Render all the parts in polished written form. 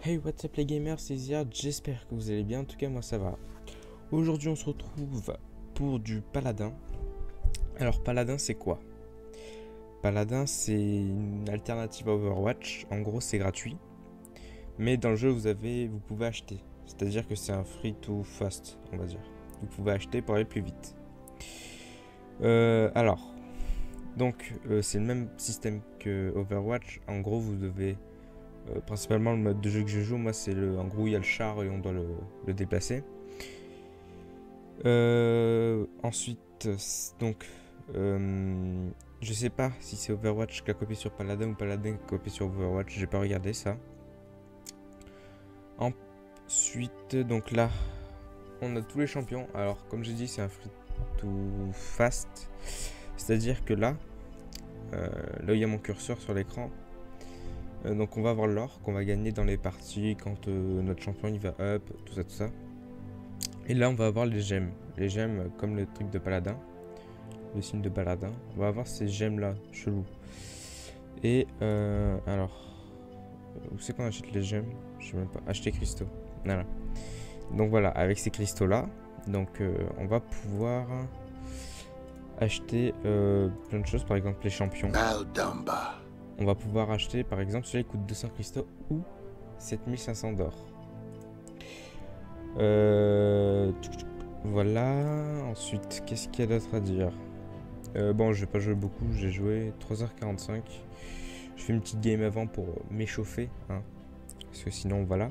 Hey, what's up les gamers, c'est Ziad, j'espère que vous allez bien, en tout cas moi ça va. Aujourd'hui on se retrouve pour du paladin. Alors paladin c'est quoi? Paladin c'est une alternative à Overwatch, en gros c'est gratuit. Mais dans le jeu vous pouvez acheter, c'est-à-dire que c'est un free to fast on va dire. Vous pouvez acheter pour aller plus vite. C'est le même système que Overwatch, en gros vous devez... principalement le mode de jeu que je joue, moi c'est en gros il y a le char et on doit le déplacer. Ensuite, je sais pas si c'est Overwatch qui a copié sur Paladin ou Paladin qui a copié sur Overwatch, j'ai pas regardé ça. Ensuite, donc là, on a tous les champions. Alors, comme j'ai dit, c'est un free to fast, c'est-à-dire que là où il y a mon curseur sur l'écran. Donc on va avoir l'or qu'on va gagner dans les parties quand notre champion il va up, tout ça. Et là on va avoir les gemmes. Les gemmes comme le truc de paladin, le signe de paladin. On va avoir ces gemmes là, chelou. Et où c'est qu'on achète les gemmes? Je sais même pas. Acheter cristaux. Voilà. Donc voilà, avec ces cristaux là, donc on va pouvoir acheter plein de choses, par exemple les champions. On va pouvoir acheter, par exemple, celui-là coûte 200 cristaux ou 7500 d'or. Voilà. Ensuite, qu'est-ce qu'il y a d'autre à dire? Bon, je vais pas jouer beaucoup, j'ai joué 3h45. Je fais une petite game avant pour m'échauffer, hein, parce que sinon, voilà.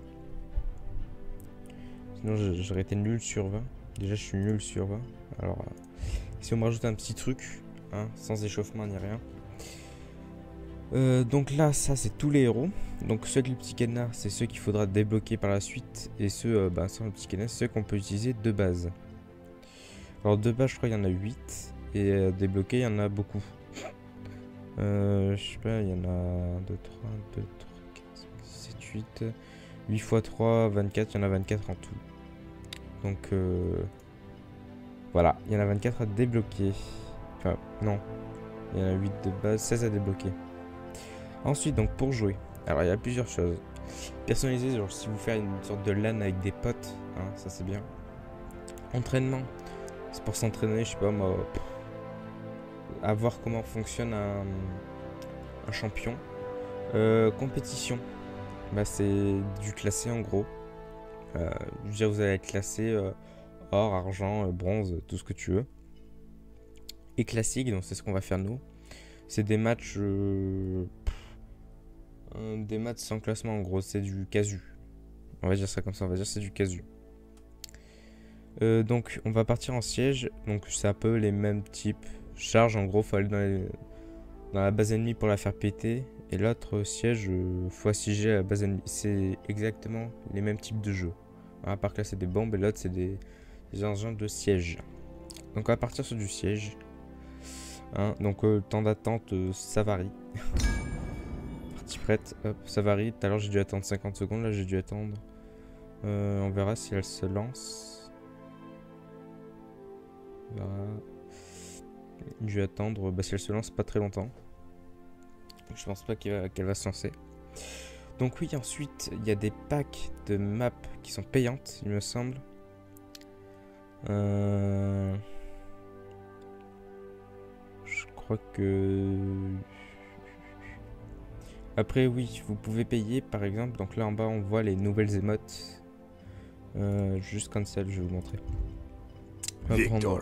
Sinon, j'aurais été nul sur 20. Déjà, je suis nul sur 20. Alors, si on me rajoute un petit truc, hein, sans échauffement ni rien. Donc là, ça c'est tous les héros. Donc ceux avec le petit cadenas, c'est ceux qu'il faudra débloquer par la suite. Et ceux sans le petit cadenas, c'est ceux qu'on peut utiliser de base. Alors de base, je crois qu'il y en a 8. Et débloquer, il y en a beaucoup. Je sais pas, il y en a 2, 3, 4, 5, 6, 7, 8. 8 x 3, 24. Il y en a 24 en tout. Donc voilà, il y en a 24 à débloquer. Enfin, non. Il y en a 8 de base, 16 à débloquer. Ensuite, donc pour jouer, alors il y a plusieurs choses. Personnaliser, genre si vous faites une sorte de LAN avec des potes, hein, ça c'est bien. Entraînement, c'est pour s'entraîner, je sais pas moi, à voir comment fonctionne un champion. Compétition, bah c'est du classé en gros. Je veux dire, vous allez être classé or, argent, bronze, tout ce que tu veux. Et classique, donc c'est ce qu'on va faire nous. C'est des matchs sans classement en gros, c'est du casu. On va dire ça comme ça, on va dire c'est du casu. Donc on va partir en siège, donc c'est un peu les mêmes types. Charge en gros, faut aller dans la base ennemie pour la faire péter. Et l'autre siège, faut assiéger à la base ennemie. C'est exactement les mêmes types de jeux. À part que là c'est des bombes et l'autre c'est des engins de siège. Donc on va partir sur du siège. Hein, donc le temps d'attente ça varie. Prête, hop, ça varie. Tout à l'heure j'ai dû attendre 50 secondes, là j'ai dû attendre. On verra si elle se lance. On verra. J'ai dû attendre, si elle se lance pas très longtemps. Je pense pas qu'elle va se lancer. Donc oui, ensuite il y a des packs de maps qui sont payantes, il me semble. Je crois que... Après oui, vous pouvez payer par exemple, donc là en bas on voit les nouvelles émotes. Juste cancel, je vais vous montrer. Victor.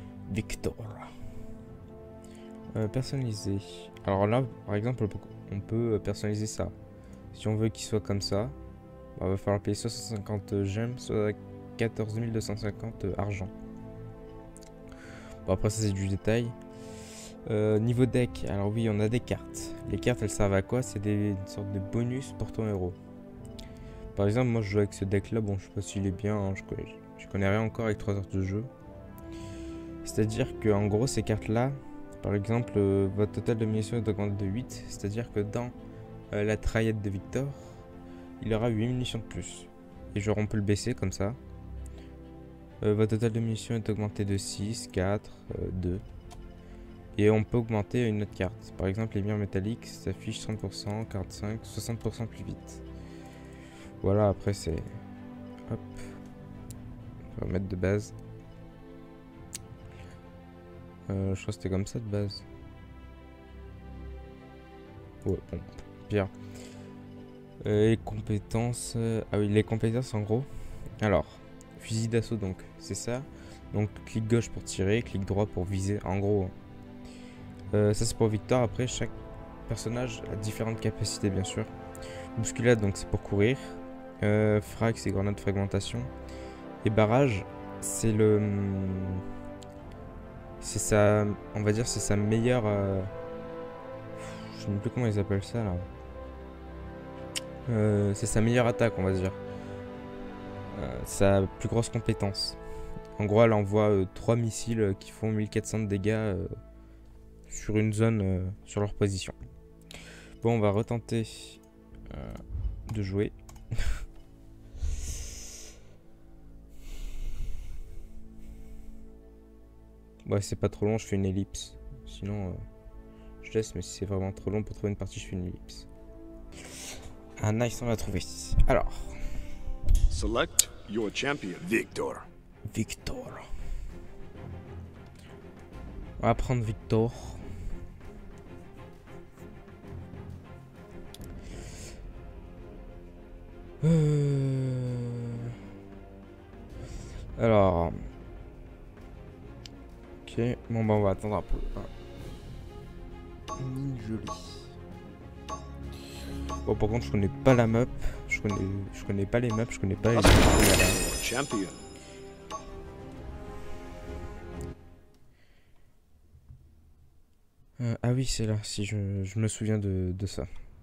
Personnaliser. Alors là par exemple on peut personnaliser ça. Si on veut qu'il soit comme ça, il va falloir payer soit 150 gemmes, soit 14 250 argent. Bon après ça c'est du détail. Niveau deck, alors oui on a des cartes. Les cartes elles servent à quoi? C'est une sorte de bonus pour ton héros. Par exemple moi je joue avec ce deck là, bon je sais pas s'il est bien, hein, je connais rien encore avec 3 heures de jeu. C'est à dire que en gros ces cartes là, par exemple votre total de munitions est augmenté de 8. C'est à dire que dans la triade de Victor, il aura 8 munitions de plus. Et genre on peut le baisser comme ça. Votre total de munitions est augmenté de 6, 4, 2. Et on peut augmenter une autre carte. Par exemple, les murs métalliques s'affichent 30%, 45, 60% plus vite. Voilà, après c'est... Hop. On va mettre de base. Je crois que c'était comme ça de base. Ouais, bon, pire. Les compétences... Ah oui, les compétences en gros. Alors, fusil d'assaut donc, c'est ça. Donc clic gauche pour tirer, clic droit pour viser, en gros. Ça c'est pour Victor, après chaque personnage a différentes capacités bien sûr. Bousculade donc c'est pour courir. Frag c'est grenade de fragmentation. Et barrage c'est le... C'est sa... On va dire c'est sa meilleure... Je sais même plus comment ils appellent ça là. C'est sa meilleure attaque on va dire. Sa plus grosse compétence. En gros elle envoie 3 missiles qui font 1400 de dégâts sur une zone sur leur position. Bon on va retenter de jouer. Ouais c'est pas trop long, je fais une ellipse. Sinon je laisse, mais si c'est vraiment trop long pour trouver une partie je fais une ellipse. Ah nice, on l'a trouvé. Alors. Select your champion. Victor. Victor. On va prendre Victor. Alors. Ok, bon bah on va attendre un peu. Joli. Bon par contre je connais pas la map. Je connais pas les maps, je connais pas les... Champion. Ah oui c'est là, si je me souviens de ça.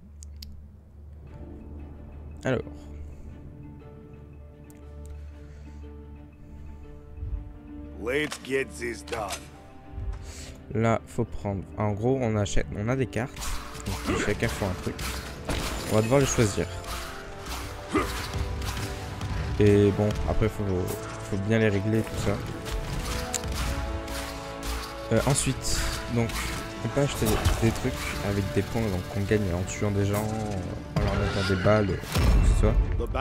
Alors. Let's get this done. Là, faut prendre. En gros, on achète, on a des cartes. Donc chacun fait un truc. On va devoir les choisir. Et bon, après faut bien les régler tout ça. Ensuite, donc on peut acheter des trucs avec des points, donc on gagne en tuant des gens, en leur mettant des balles, tout ça.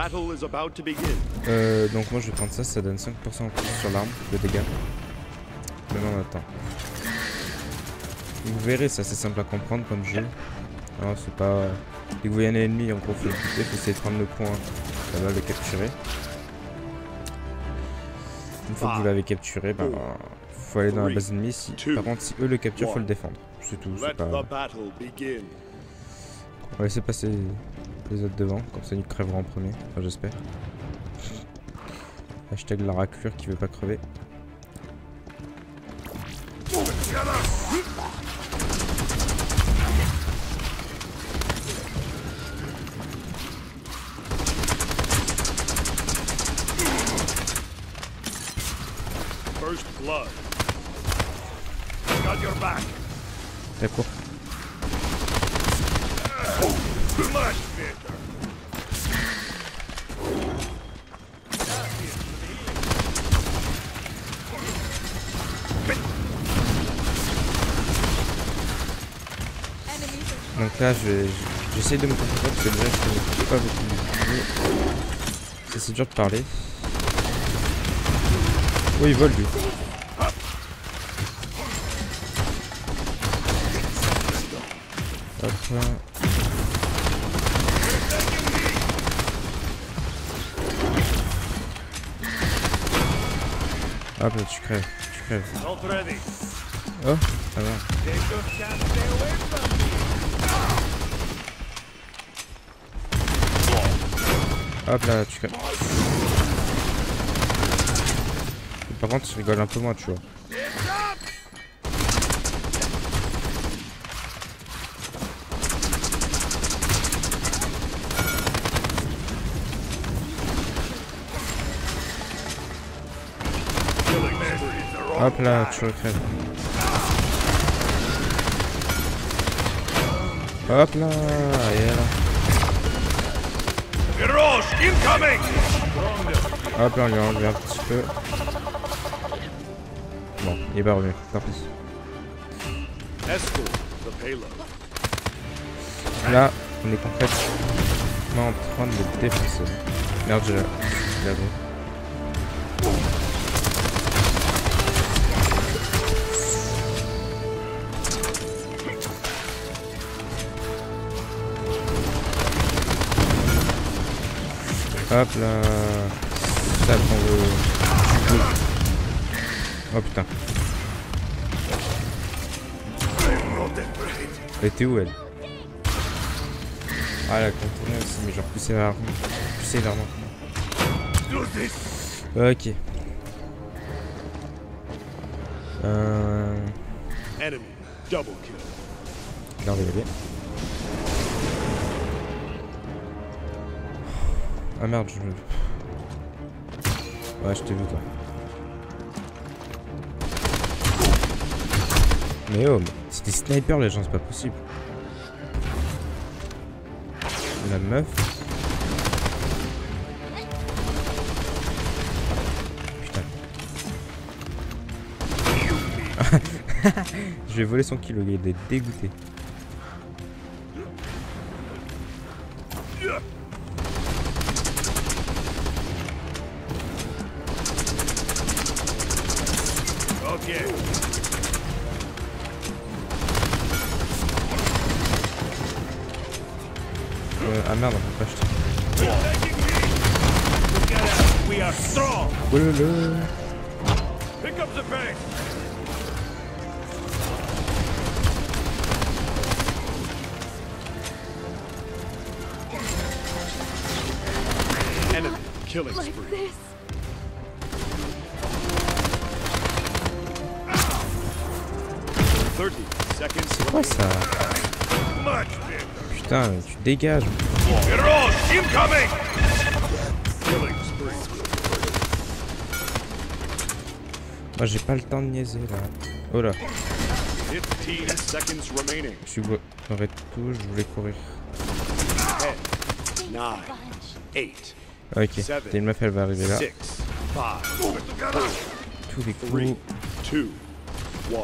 Donc moi je vais prendre ça, ça donne 5% en plus sur l'arme de dégâts. Maintenant on attend. Vous verrez, c'est assez simple à comprendre comme jeu. Alors c'est pas... Dès que vous voyez un ennemi, en gros faut le buter, faut essayer de prendre le point, ça va le capturer. Une fois que vous l'avez capturé, bah, faut aller dans la base ennemie. Par contre, si eux le capturent, faut le défendre. C'est tout, c'est pas... On va laisser passer les autres devant, comme ça ils crèveront en premier, enfin j'espère. Hashtag la raclure qui veut pas crever. First blood. Got your back. D'accord. Much better. Donc là, j'essaie de me concentrer parce que déjà, je connais pas beaucoup de jeux. C'est dur de parler. Oh, il vole lui. Hop là. Hop là, tu crèves, tu crèves. Oh, ça va. Hop là, tu crèves. Par contre, je rigole un peu moins, tu vois. Hop là, tu recrèves. Hop là, et là. Hop là, on lui a enlevé un petit peu. Bon, il est pas revenu, tant pis. Là, on est concret. en train de le défoncer. Merde, j'ai la... Hop là. Ça prend le... Oh putain. Elle était où elle? Ah elle a contourné aussi mais genre plus sévèrement. Ok. Enemy double kill. Regardez les. Ah merde, je... Ouais, je t'ai vu toi. Mais oh, c'est des snipers les gens, c'est pas possible. La meuf. Putain. Je vais voler son kill, le gars, il est dégoûté. Okay. Ah merde, on peut pas acheter. We are strong. Oh là là. Pick up the pace. Enemy killing Like spree. this. C'est quoi ça? Much better. Putain, tu dégages. Heroes incoming. Killing spree. Moi j'ai pas le temps de niaiser là. Oh là. 15 seconds remaining. Je suis j'aurais tout, je voulais courir. 10, 9, 8, Ok, t'as une meuf, elle va arriver là. 6, 5, Tous les coups. 3, 2, 1.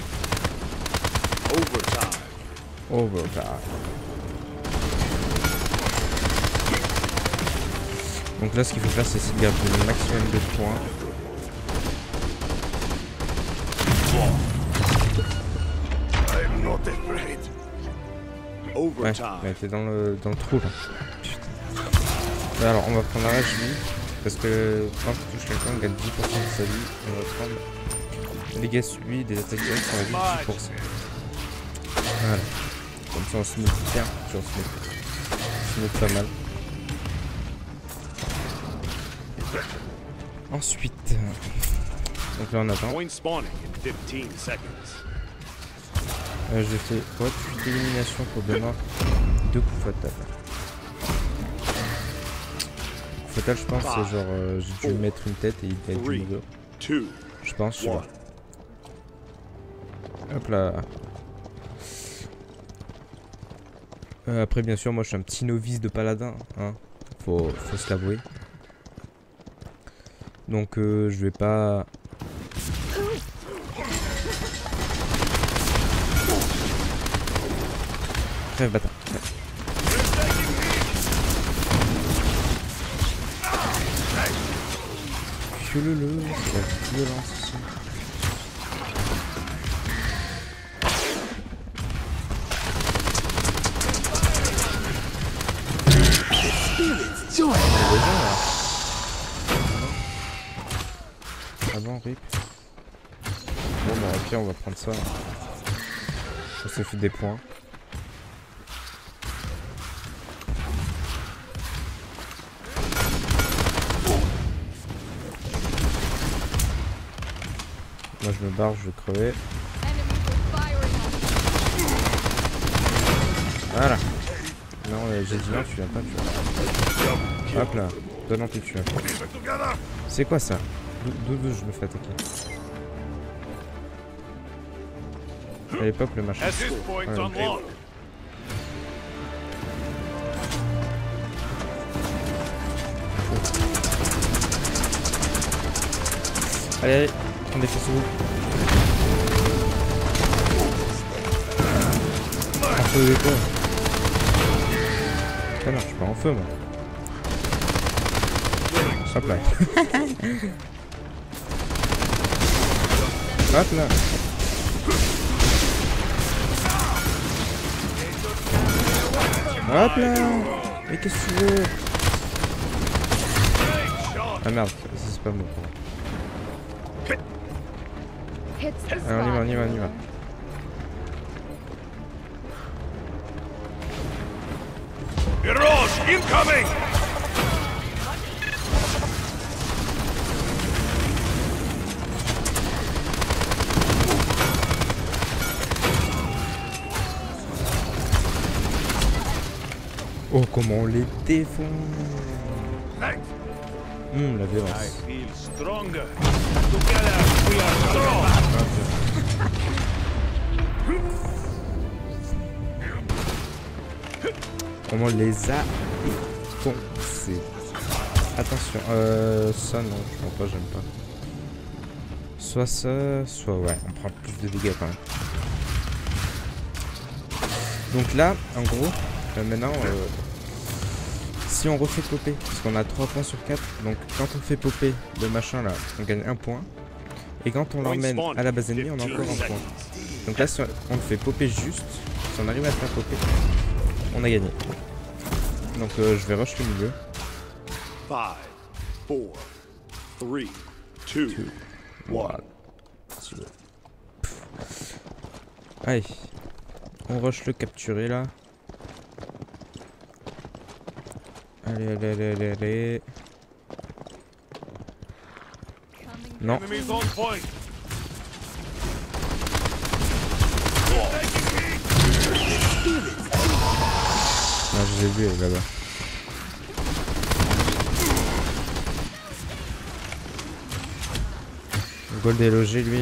Overtime. Overtime. Donc là, ce qu'il faut faire, c'est essayer de garder le maximum de points. I'm not afraid. Ouais, Overtime. mais t'es dans le trou là. Putain. Alors, on va prendre la rage vie. Parce que quand tu touches quelqu'un, on gagne 10% de sa vie. On va prendre les dégâts subis des attaques directes, on va gagner 10%. Voilà. Comme ça, on se met bien. On se met pas mal. Ensuite, donc là on attend. Point spawning in 15 seconds. Je fais hop, d'élimination pour demain 2 coups fatals. Coup fatal, je pense, c'est genre j'ai dû lui mettre une tête et il va être du niveau. 2, Je pense, je sais 1. pas. Hop là. Après, bien sûr, moi je suis un petit novice de paladin, hein. Faut se l'avouer. Donc je vais pas... Crève bâtard. Fiololo, c'est la violence ici. Ah bon, rip. Bon bah ok, on va prendre ça. Ça fait des points. Moi je me barre, je vais crever. Voilà. Non, j'ai dit non, tu viens pas, tu vois. Hop là. Toi non plus, tu viens pas. C'est quoi ça? D'où je me fais attaquer? À l'époque, le machin. At this point unlocked. Allez, allez, on défonce vous. Un peu de quoi? connard, je suis pas en feu moi. Hop là. Hop là. Hop là. Mais qu'est-ce que tu veux? Ah merde, c'est pas moi. Alors on y va. Mirage incoming! Oh comment on les défonce. La violence. I feel stronger. Together we are strong. On les a défoncés. Attention, ça non, je pense pas, j'aime pas. Soit ça, soit ouais, on prend plus de dégâts quand même. Donc là, en gros, maintenant, si on refait popper, parce qu'on a 3 points sur 4, donc quand on fait popper le machin là, on gagne 1 point. Et quand on l'emmène à la base ennemie, on a encore 1 point. Donc là, si on le fait popper juste, si on arrive à le faire popper, on a gagné. Donc je vais rush le milieu. 5, 4, 3, 2, 1. Allez, on rush le capturer là. Allez. Non. Enemies on point. Ah, je les ai vus là-bas. Gold est logé lui.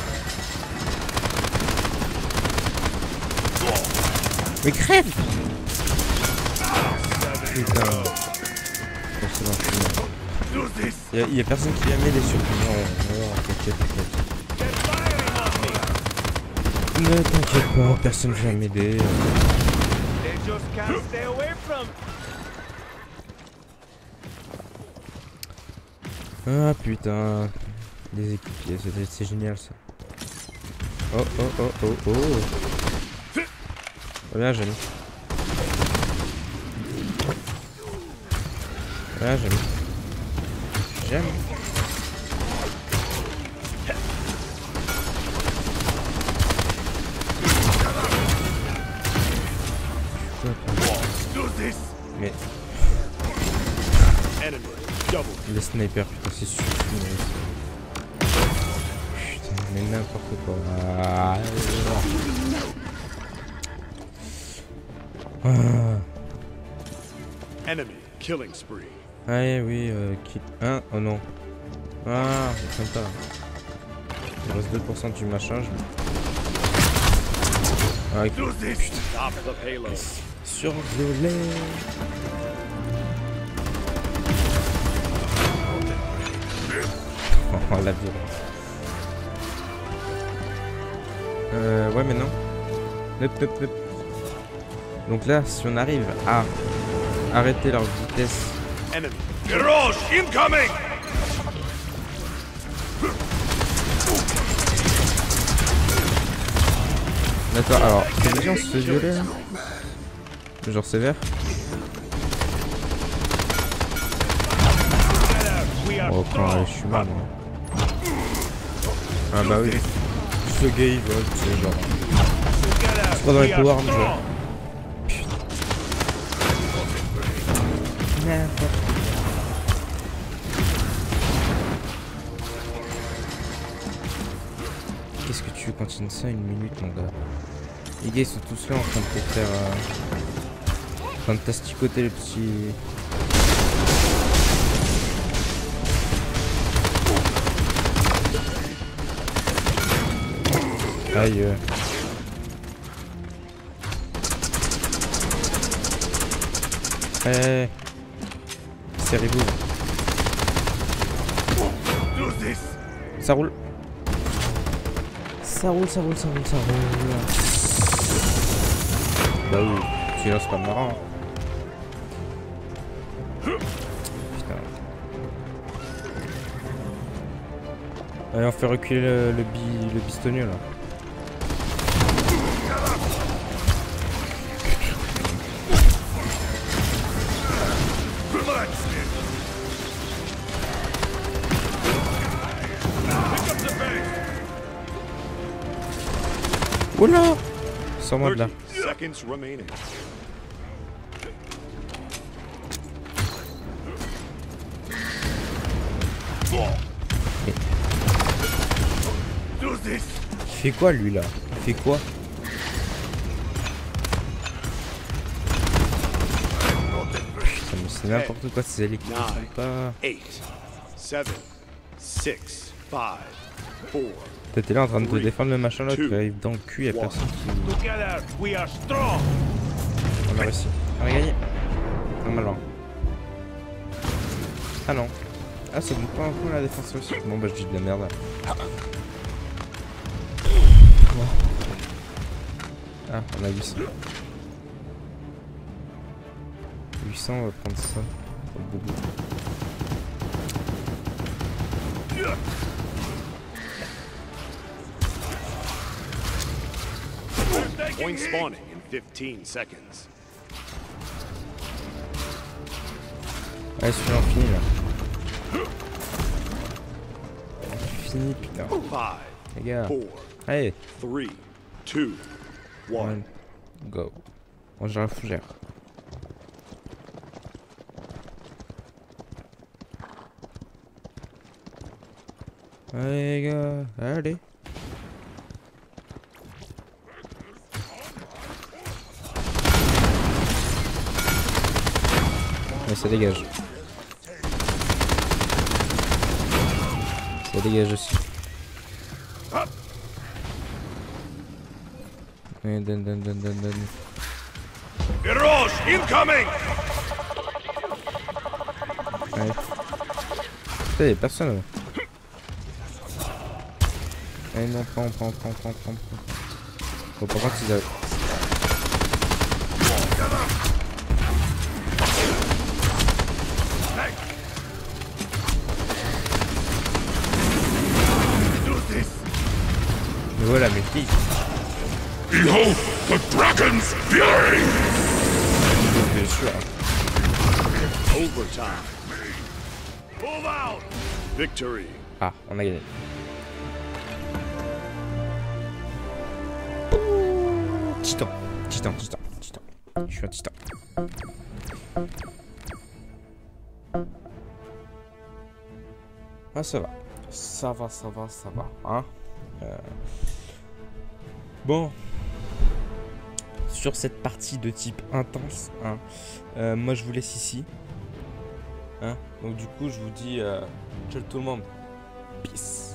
Mais crève! Putain. Il y a personne qui a mis les surprises. Non, t'inquiète. Ne t'inquiète pas, personne vient m'aider. Ah putain. Des équipiers, c'est génial ça. Oh. Reviens, Jamie. J'aime. Mais les snipers, putain, c'est super. Putain, mais n'importe quoi. Enemy killing spree. Allez, oui, kill. Hein? Oh non. Ah, sympa. Il reste 2% du machin. Ah, putain. Surgelé. Oh, la violence. Ouais, mais non. Hop. Donc là, si on arrive à arrêter leur vitesse. Enemy. Mirage incoming! D'accord, alors, c'est bien, on se fait violer là. Genre sévère. Oh, quand je suis mal, moi. Ah bah oui. Ce gars il vote, c'est genre. C'est pas dans les power arms, genre. Putain. N'importe. Qu'est-ce que tu veux continuer ça une minute, mon gars? Les gars ils sont tous là en train de te faire. En train de t'asticoter le petit. Aïe. Serrez-vous. Ça roule. Ça roule. Bah oui, sinon c'est pas marrant. Allez, on fait reculer le bistonnier là. Oula! Sors-moi de là. 30 seconds remaining. Do this. Il fait quoi lui là? Il fait quoi? Putain mais c'est n'importe quoi ces électriques. Pas... 8, 7, 6, 5, 4. T'étais là en train de te défendre le machin là, tu arrives dans le cul, y'a personne qui... Together, we are strong. On a réussi. On a gagné. Normalement. Ah non. Ah ça donne pas un coup la défense aussi. Bon bah je dis de la merde. Bon. Ah on a 800. 800 on va prendre ça. Boubou. Point spawning in 15 seconds. Allez, celui-là on finit là. On finit putain. 5, Les gars. 4, Allez. 3, 2, 1. Go. On gère la fougère. Allez les gars, allez. Ouais, ça dégage. Ça dégage aussi. Allez, donne. Heroes incoming! Allez. Putain, y'a personne là. Allez, non, prends. Bon, par contre, ils arrivent. Mais voilà, mais qui? Behold the dragon's fury! Bien sûr. Overtime. Move out! Victory. Ah, on a gagné. Titan. Je suis un titan. Ah, ça va. Ça va. Hein Bon. Sur cette partie de type intense, hein, moi je vous laisse ici. Hein, donc du coup, je vous dis ciao tout le monde. Peace.